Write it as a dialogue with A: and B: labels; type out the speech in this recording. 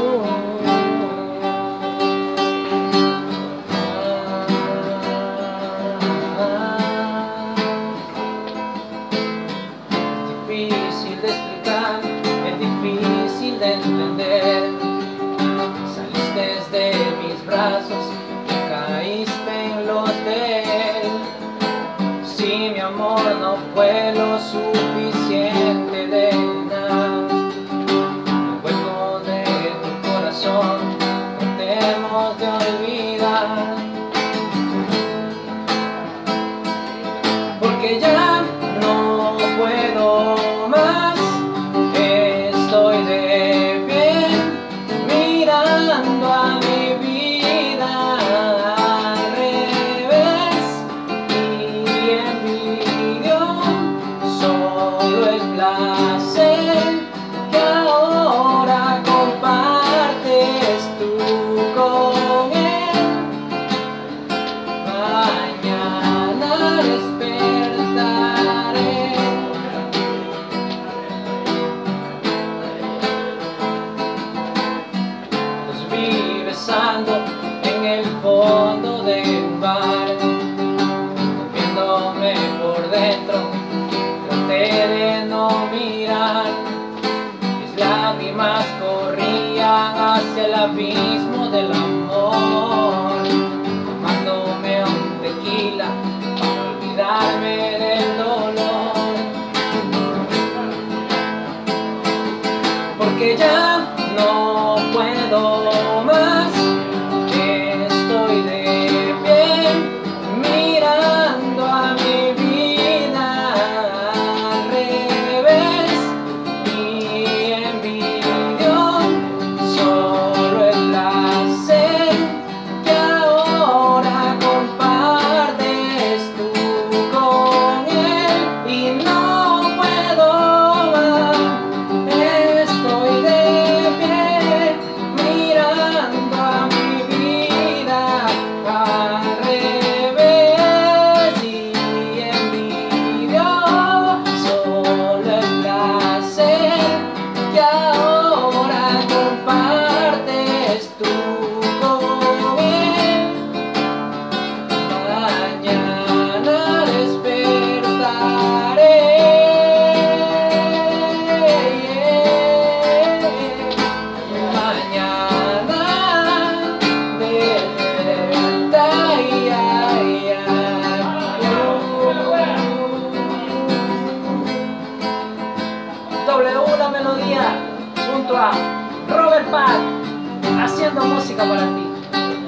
A: Difícil de explicar, es difícil de entender. Saliste de mis brazos y caíste en los de él. Si mi amor no fue lo suficiente de nada, el hueco de tu corazón tratemos de olvidar, porque ya no puedo más. Estoy de pie mirando a mi vida al revés y envidio solo el placer que ahora compartes tú con él. Mañana despertaré. Los vi besando en el fondo de un bar, viéndome por dentro, traté de no mirar. Mis lágrimas corrían hacia el abismo del amor, tomándome un tequila para olvidarme del dolor, porque ya no puedo más. Estoy de pie mirando a mi vida al revés y envidio solo el placer que ahora compartes tú con él. Y no puedo más. Estoy de pie mirando a mi vida al revés y envidio solo el placer que ahora compartes tú con él. Mañana despertaré. Mañana W La Melodía junto a Robert Pat haciendo música para ti.